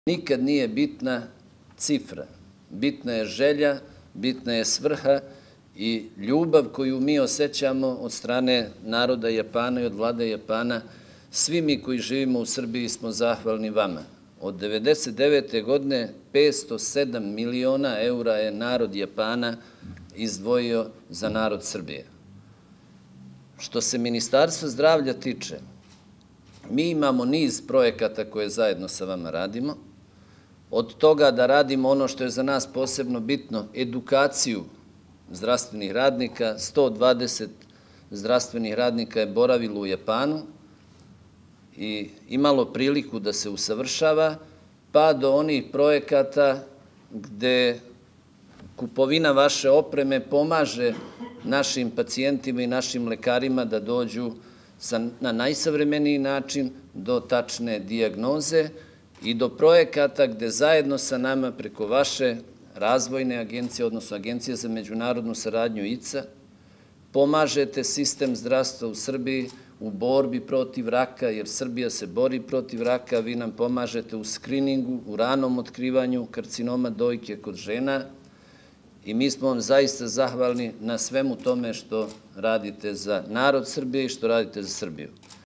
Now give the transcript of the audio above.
Nikad nije bitna cifra, bitna je želja, bitna je svrha i ljubav koju mi osjećamo od strane naroda Japana i od vlade Japana. Svi mi koji živimo u Srbiji smo zahvalni vama. Od 1999. godine 507 miliona eura je narod Japana izdvojio za narod Srbije. Što se Ministarstva zdravlja tiče, mi imamo niz projekata koje zajedno sa vama radimo. Od toga da radimo ono što je za nas posebno bitno, edukaciju zdravstvenih radnika. 120 zdravstvenih radnika je boravilo u Japanu i imalo priliku da se usavršava, pa do onih projekata gde kupovina vaše opreme pomaže našim pacijentima i našim lekarima da dođu na najsavremeniji način do tačne dijagnoze i do projekata gde zajedno sa nama preko vaše razvojne agencije, odnosno Agencije za međunarodnu saradnju ICA, pomažete sistem zdravstva u Srbiji u borbi protiv raka, jer Srbija se bori protiv raka, vi nam pomažete u skriningu, u ranom otkrivanju karcinoma dojke kod žena i mi smo vam zaista zahvalni na svemu tome što radite za narod Srbije i što radite za Srbiju.